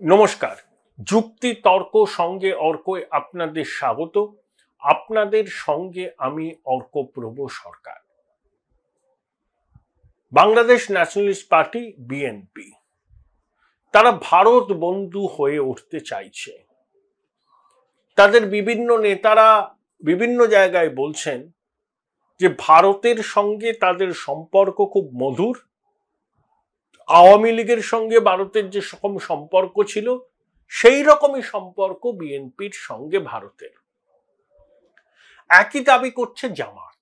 নমস্কার। যুক্তি তর্ক সঙ্গে অর্কয় আপনাদের স্বাগত। আপনাদের সঙ্গে আমি Arkaprabha Sarkar. Bangladesh nationalist party BNP তারা ভারত বন্ধু হয়ে উঠতে চাইছে। তাদের বিভিন্ন নেতারা বিভিন্ন জায়গায় বলছেন যে ভারতের সঙ্গে তাদের সম্পর্ক খুব মধুর। আওয়ামী লীগের সঙ্গে ভারতের যে রকম সম্পর্ক ছিল সেই রকমই সম্পর্ক বিএনপির সঙ্গে ভারতের। একই দাবি করছে জামাত।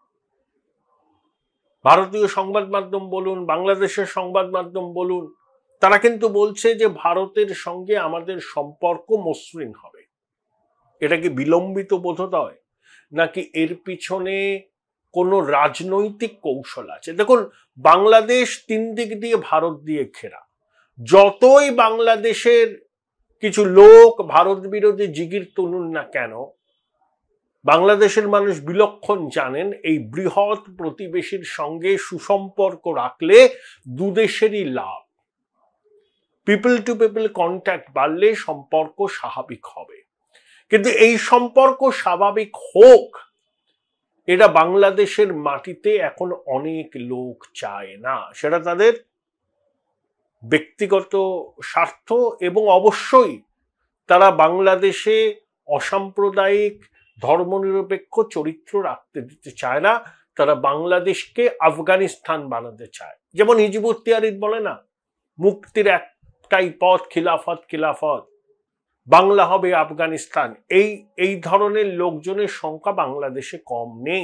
ভারতীয় সংবাদ মাধ্যম বলুন, বাংলাদেশের সংবাদ মাধ্যম বলুন, তারা কিন্তু বলছে যে ভারতের সঙ্গে আমাদের সম্পর্ক মসৃণ হবে। এটা কি বিলম্বিত বোধোদয় নাকি এর পিছনে কোনো রাজনৈতিক কৌশল আছে? দেখুন, বাংলাদেশ তিন দিক দিয়ে ভারত দিয়ে ঘেরা। যতই বাংলাদেশের কিছু লোক ভারত বিরোধী জিগির তুলুন না কেন, বাংলাদেশের মানুষ বিলক্ষণ জানেন এই বৃহৎ প্রতিবেশীর সঙ্গে সুসম্পর্ক রাখলে দুদেশেরই লাভ। পিপল টু পিপল কন্ট্যাক্ট বাড়লে সম্পর্ক স্বাভাবিক হবে। কিন্তু এই সম্পর্ক স্বাভাবিক হোক, এটা বাংলাদেশের মাটিতে এখন অনেক লোক চায় না। সেটা তাদের ব্যক্তিগত স্বার্থ, এবং অবশ্যই তারা বাংলাদেশে অসাম্প্রদায়িক ধর্মনিরপেক্ষ চরিত্র রাখতে দিতে চায় না। তারা বাংলাদেশকে আফগানিস্তান বানাতে চায়। যেমন হিজবুত তাহরির বলে না, মুক্তির একটাই পথ, খিলাফত, খিলাফত, বাংলা হবে আফগানিস্তান। এই ধরনের লোকজনের সংখ্যা বাংলাদেশে কম নেই।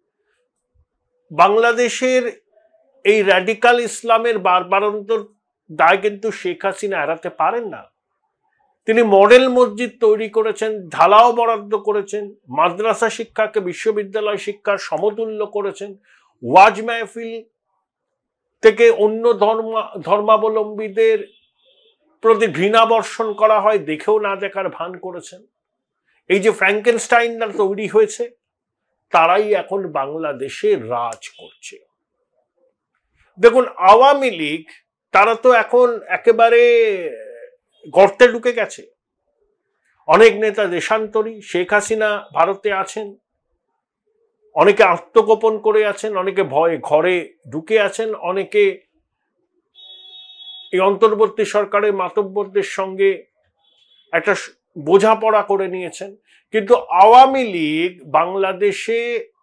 বাংলাদেশের এই র্যাডিকাল ইসলামের বারবারন্তর দায় কিন্তু শেখ হাসিনা এড়াতে পারেন না। তিনি মডেল মসজিদ তৈরি করেছেন, ঢালাও বরাদ্দ করেছেন, মাদ্রাসা শিক্ষাকে বিশ্ববিদ্যালয় শিক্ষার সমতুল্য করেছেন, ওয়াজ মাহফিল থেকে অন্য ধর্মাবলম্বীদের প্রতি ঘৃণা বর্ষণ করা হয় দেখেও না দেখার ভান করেছেন। এই যে ফ্র্যাঙ্কেনস্টাইনরা তৈরি হয়েছে, তারাই এখন বাংলাদেশে রাজ করছে। দেখুন, আওয়ামী লীগ তারা তো এখন একেবারে গর্তে ঢুকে গেছে। অনেক নেতা দেশান্তরী। শেখ হাসিনা ভারতে আছেন, অনেকে আত্মগোপন করে আছেন, অনেকে ভয়ে ঘরে ঢুকে আছেন, অনেকে এই অন্তর্বর্তী সরকারের মাতব্বরদের সঙ্গে একটা বোঝাপড়া করে নিয়েছেন। কিন্তু আওয়ামী লীগ বাংলাদেশে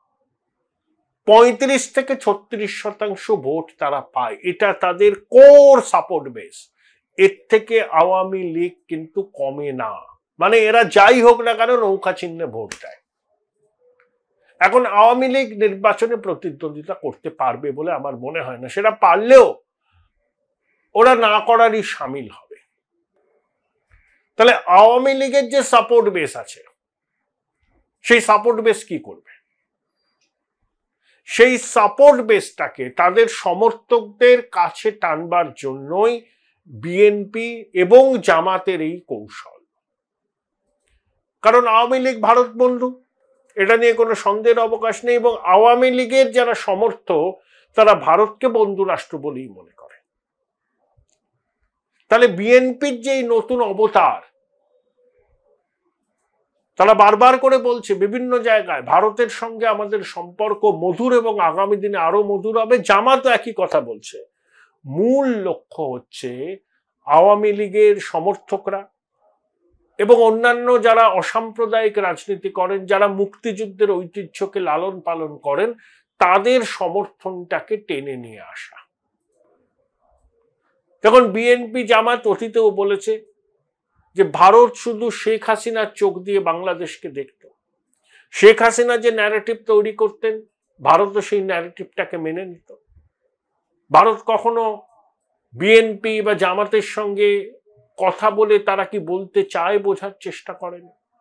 35 থেকে 36% ভোট তারা পায়। এটা তাদের কোর সাপোর্ট বেস। এর থেকে আওয়ামী লীগ কিন্তু কমে না। মানে এরা যাই হোক না কেন নৌকা চিহ্নে ভোট দেয়। এখন আওয়ামী লীগ নির্বাচনে প্রতিদ্বন্দ্বিতা করতে পারবে বলে আমার মনে হয় না। সেটা পারলেও ওরা না করারই সামিল হবে। তাহলে আওয়ামী লীগের যে সাপোর্ট বেস আছে, সেই সাপোর্ট বেস কি করবে? সেই সাপোর্ট বেসটাকে তাদের সমর্থকদের কাছে টানবার জন্যই বিএনপি এবং জামাতের এই কৌশল। কারণ আওয়ামী লীগ ভারত বন্ধু, এটা নিয়ে কোনো সন্দেহের অবকাশ নেই, এবং আওয়ামী লীগের যারা সমর্থক তারা ভারতকে বন্ধু রাষ্ট্র বলেই মনে করে। তাহলে বিএনপির যে নতুন অবতার, তারা বারবার করে বলছে বিভিন্ন জায়গায় ভারতের সঙ্গে আমাদের সম্পর্ক মধুর এবং আগামী দিনে আরো মধুর হবে। জামাতও একই কথা বলছে। মূল লক্ষ্য হচ্ছে আওয়ামী লীগের সমর্থকরা এবং অন্যান্য যারা অসাম্প্রদায়িক রাজনীতি করেন, যারা মুক্তিযুদ্ধের ঐতিহ্যকে লালন পালন করেন, তাদের সমর্থনটাকে টেনে নিয়ে আসা। তখন বিএনপি জামাত অতীতেও বলেছে যে ভারত শুধু শেখ হাসিনার চোখ দিয়ে বাংলাদেশকে দেখত। শেখ হাসিনা যে ন্যারেটিভ তৈরি করতেন, ভারতও সেই ন্যারেটিভটাকে মেনে নিত। ভারত কখনো বিএনপি বা জামাতের সঙ্গে কথা বলে তারা কি বলতে চায় বোঝার চেষ্টা করেন।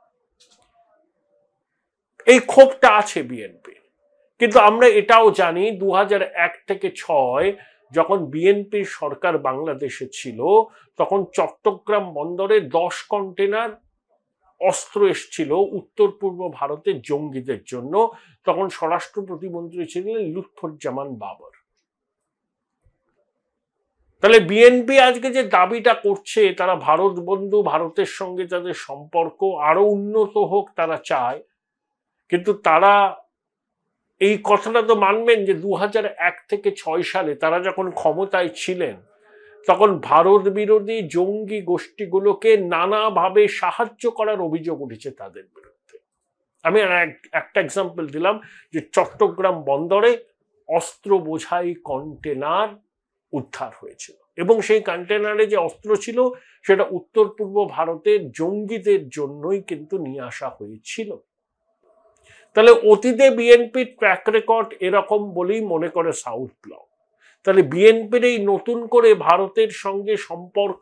এই ক্ষোভটা আছে বিএনপি। কিন্তু আমরা এটাও জানি 2001 থেকে 2006 যখন বিএনপির সরকার বাংলাদেশে ছিল, তখন চট্টগ্রাম বন্দরে 10 কন্টেনার অস্ত্র এসছিল উত্তর পূর্ব ভারতের জঙ্গিদের জন্য। তখন স্বরাষ্ট্র প্রতিমন্ত্রী ছিলেন লুৎফুজ্জামান বাবর। তাহলে বিএনপি আজকে যে দাবিটা করছে তারা ভারত বন্ধু, ভারতের সঙ্গে তাদের সম্পর্ক আরো উন্নত হোক তারা চায়, কিন্তু তারা এই কথাটা তো মানবেন যে 2001 থেকে 6 সালে তারা যখন ক্ষমতায় ছিলেন তখন ভারত বিরোধী জঙ্গি গোষ্ঠীগুলোকে নানাভাবে সাহায্য করার অভিযোগ উঠেছে তাদের বিরুদ্ধে। আমি একটা এক্সাম্পল দিলাম যে চট্টগ্রাম বন্দরে অস্ত্র বোঝাই কন্টেনার উদ্ধার হয়েছিল এবং সেই কন্টেনারে যে অস্ত্র ছিল সেটা উত্তর পূর্ব ভারতের জঙ্গিদের জন্যই কিন্তু নিয়ে আসা হয়েছিল। তাহলে অতীতে বিএনপির ট্র্যাক রেকর্ড এরকম বলেই মনে করে সাউথ ব্লক। তাহলে বিএনপির এই নতুন করে ভারতের সঙ্গে সম্পর্ক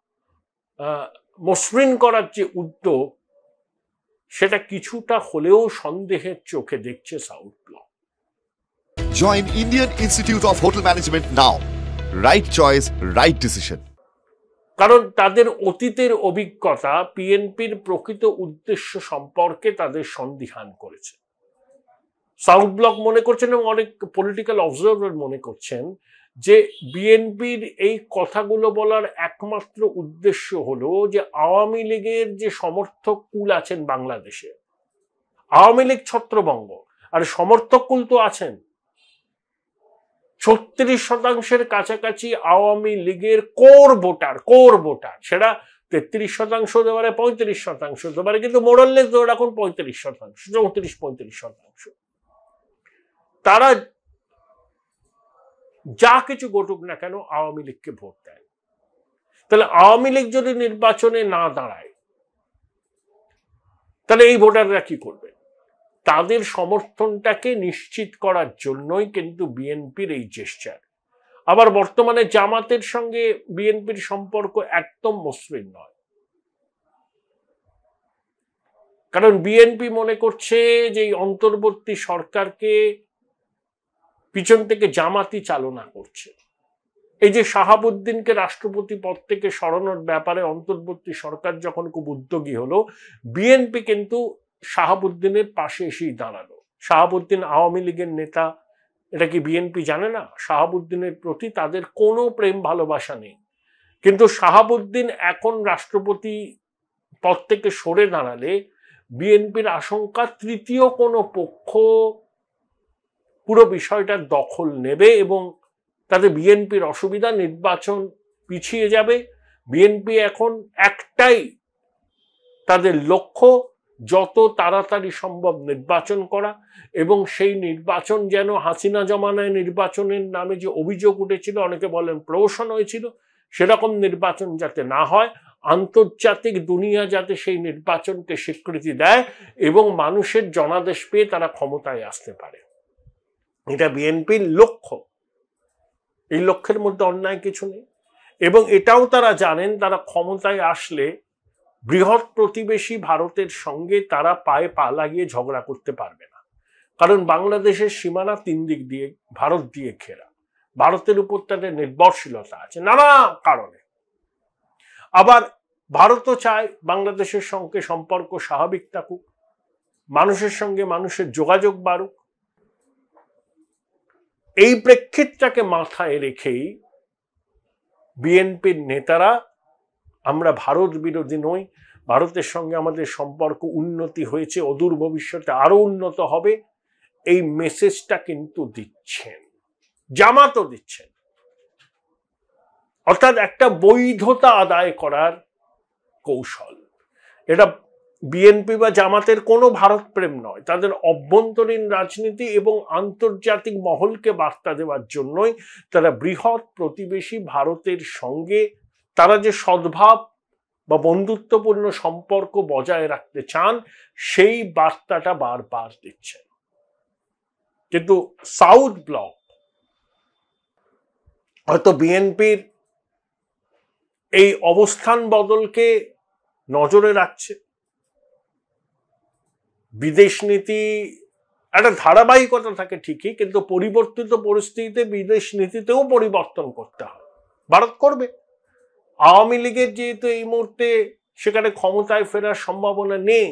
মসৃণ করার যে উদ্যোগ সেটা কিছুটা হলেও সন্দেহের চোখে দেখছে south block. Join Indian Institute of Hotel Management now. Right choice, right decision. কারণ তাদের অতীতের অভিজ্ঞতা বিএনপির প্রকৃত উদ্দেশ্য সম্পর্কে তাদের সন্দিহান করেছে। সাউথ ব্লক মনে করছেন এবং অনেক পলিটিক্যাল অবজারভার মনে করছেন যে বিএনপির এই কথাগুলো বলার একমাত্র উদ্দেশ্য হলো যে আওয়ামী লীগের যে সমর্থক কুল আছেন বাংলাদেশে, আওয়ামী লীগ ছত্রভঙ্গ, আর সমর্থক কুল তো আছেন 36% কাছাকাছি কাছাকাছি লীগের কোর ভোটার, সেটা 33% হতে পারে, 35% হতে পারে, কিন্তু মোরাললেস ধরে রাখুন 35%, 34-35%। তারা যা কিছু ঘটুক না কেন আওয়ামী লীগকে ভোট দেয়। তাহলে আওয়ামী লীগ যদি নির্বাচনে না দাঁড়ায় তাহলে এই ভোটাররা কি করবে? তাদের সমর্থনটাকে নিশ্চিত করার জন্যই কিন্তু বিএনপির এই জেস্চার। আবার বর্তমানে জামাতের সঙ্গে বিএনপির সম্পর্ক একদম মসৃণ নয়, কারণ বিএনপি মনে করছে যে এই অন্তর্বর্তী সরকারকে পিছন থেকে জামাতি চালনা করছে। এই যে শাহাবুদ্দিনকে রাষ্ট্রপতি পদ থেকে সরানোর ব্যাপারে অন্তর্বর্তী সরকার যখন খুব উদ্যোগী হলো, বিএনপি কিন্তু শাহাবুদ্দিনের পাশে এসেই দাঁড়ালো। শাহাবুদ্দিন আওয়ামী লীগের নেতা, এটা কি বিএনপি জানে না? শাহাবুদ্দিনের প্রতি তাদের কোনো প্রেম ভালোবাসা নেই, কিন্তু শাহাবুদ্দিন এখন রাষ্ট্রপতি পদ থেকে সরে দাঁড়ালে বিএনপির আশঙ্কা তৃতীয় কোনো পক্ষ পুরো বিষয়টার দখল নেবে এবং তাতে বিএনপির অসুবিধা, নির্বাচন পিছিয়ে যাবে। বিএনপি এখন একটাই তাদের লক্ষ্য, যত তাড়াতাড়ি সম্ভব নির্বাচন করা, এবং সেই নির্বাচন যেন হাসিনা জমানায় নির্বাচনের নামে যে অভিযোগ উঠেছিল, অনেকে বলেন প্রহসন হয়েছিল, সেরকম নির্বাচন যাতে না হয়, আন্তর্জাতিক দুনিয়া যাতে সেই নির্বাচনকে স্বীকৃতি দেয় এবং মানুষের জনাদেশ পেয়ে তারা ক্ষমতায় আসতে পারে। এটা বিএনপির লক্ষ্য। এই লক্ষ্যের মধ্যে অন্যায় কিছু নেই, এবং এটাও তারা জানেন তারা ক্ষমতায় আসলে বৃহৎ প্রতিবেশী ভারতের সঙ্গে তারা পায়ে পা লাগিয়ে ঝগড়া করতে পারবে না, কারণ বাংলাদেশের সীমানা 3 দিক দিয়ে ভারত দিয়ে ঘেরা। ভারতের উপর তাদের নির্ভরশীলতা আছে নানা কারণে। আবার ভারতও চায় বাংলাদেশের সঙ্গে সম্পর্ক স্বাভাবিক থাকুক, মানুষের সঙ্গে মানুষের যোগাযোগ বাড়ুক। এই প্রেক্ষিতটাকে মাথায় রেখেই বিএনপির নেতারা আমরা ভারত বিরোধী নই, ভারতের সঙ্গে আমাদের সম্পর্ক উন্নতি হয়েছে, অদূর ভবিষ্যতে আরো উন্নত হবে, এই মেসেজটা কিন্তু দিচ্ছেন, জামাতও দিচ্ছেন। অর্থাৎ একটা বৈধতা আদায় করার কৌশল। এটা বিএনপি বা জামাতের কোনো ভারত প্রেম নয়, তাদের অভ্যন্তরীণ রাজনীতি এবং আন্তর্জাতিক মহলকে বার্তা দেওয়ার জন্যই তারা বৃহৎ প্রতিবেশী ভারতের সঙ্গে তারা যে সদ্ভাব বা বন্ধুত্বপূর্ণ সম্পর্ক বজায় রাখতে চান সেই বার্তাটা বারবার দিচ্ছেন। কিন্তু সাউথ ব্লক হয়তো বিএনপির এই অবস্থান বদলকে নজরে রাখছে। বিদেশ নীতি একটা ধারাবাহিকতা থাকে ঠিকই, কিন্তু পরিবর্তিত পরিস্থিতিতে বিদেশ নীতিতেও পরিবর্তন করতে হয়, ভারত করবে। আওয়ামী লীগের যেহেতু এই মুহূর্তে সেখানে ক্ষমতায় ফেরার সম্ভাবনা নেই,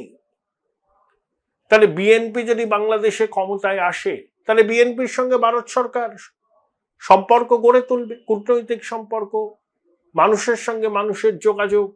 তাহলে বিএনপি যদি বাংলাদেশে ক্ষমতায় আসে তাহলে বিএনপির সঙ্গে ভারত সরকার সম্পর্ক গড়ে তুলবে, কূটনৈতিক সম্পর্ক, মানুষের সঙ্গে মানুষের যোগাযোগ।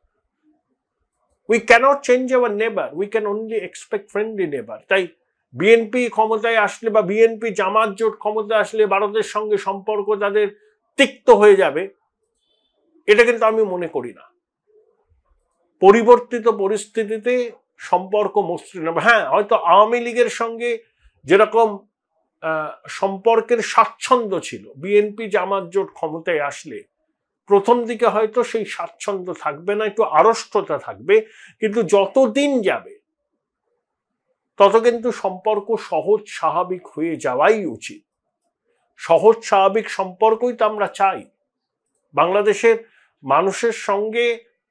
We cannot change our neighbour, we can only expect friendly neighbour. তাই বিএনপি ক্ষমতায় আসলে বা বিএনপি জামাত জোট ক্ষমতায় আসলে ভারতের সঙ্গে সম্পর্ক তাদের তিক্ত হয়ে যাবে, এটা কিন্তু আমি মনে করি না। পরিবর্তিত পরিস্থিতিতে সম্পর্ক মসৃণ হবে। হ্যাঁ, হয়তো আওয়ামী লীগের সঙ্গে যেরকম সম্পর্কের স্বাচ্ছন্দ্য ছিল, বিএনপি জামাত জোট ক্ষমতায় আসলে প্রথম দিকে হয়তো সেই স্বাচ্ছন্দ্য থাকবে না, একটু আড়ষ্টতা থাকবে, কিন্তু যত দিন যাবে তত কিন্তু সম্পর্ক সহজ স্বাভাবিক হয়ে যাওয়াই উচিত। সহজ স্বাভাবিক সম্পর্কই তো আমরা চাই। বাংলাদেশের মানুষের সঙ্গে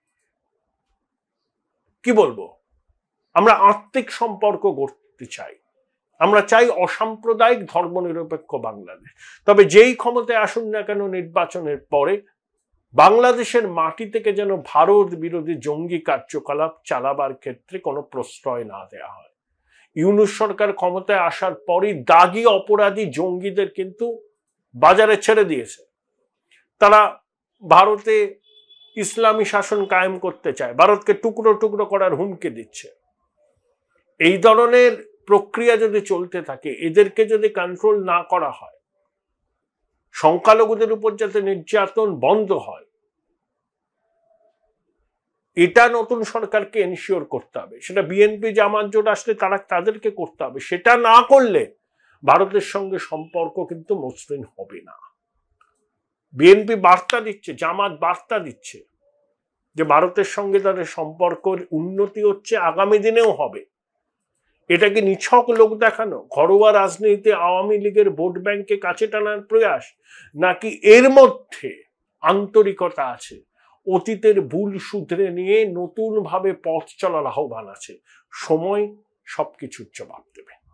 কি বলবো, আমরা আত্মিক সম্পর্ক গড়তে চাই। আমরা চাই অসাম্প্রদায়িক ধর্মনিরপেক্ষ বাংলাদেশ। তবে যেই ক্ষমতায় আসুন না কেন নির্বাচনের পরে, বাংলাদেশের মাটি থেকে যেন ভারত বিরোধী জঙ্গি কার্যকলাপ চালাবার ক্ষেত্রে কোনো প্রশ্রয় না দেওয়া হয়। ইউনূস সরকার ক্ষমতায় আসার পরই দাগী অপরাধী জঙ্গিদের কিন্তু বাজারে ছেড়ে দিয়েছে। তারা ভারতে ইসলামী শাসন কায়েম করতে চায়, ভারতকে টুকরো টুকরো করার হুমকি দিচ্ছে। এই ধরনের প্রক্রিয়া যদি চলতে থাকে, এদেরকে যদি কন্ট্রোল না করা হয়, সংখ্যালঘুদের উপর যাতে নির্যাতন বন্ধ হয়, এটা নতুন সরকারকে এনশিওর করতে হবে। সেটা বিএনপি জামাত জোট আসলে তাদেরকে করতে হবে। সেটা না করলে ভারতের সঙ্গে সম্পর্ক কিন্তু মসৃণ হবে না। বিএনপি বার্তা দিচ্ছে, জামাত বার্তা দিচ্ছে যে ভারতের সঙ্গে তাদের সম্পর্কের উন্নতি হচ্ছে, আগামী দিনেও হবে। এটা কি নিছক লোক দেখানো, ঘরোয়া রাজনীতিতে আওয়ামী লীগের ভোট ব্যাংকে কাছে টানার প্রয়াস, নাকি এর মধ্যে আন্তরিকতা আছে, অতীতের ভুল শুধরে নিয়ে নতুন ভাবে পথ চলার আহ্বান আছে? সময় সবকিছুর জবাব দেবে।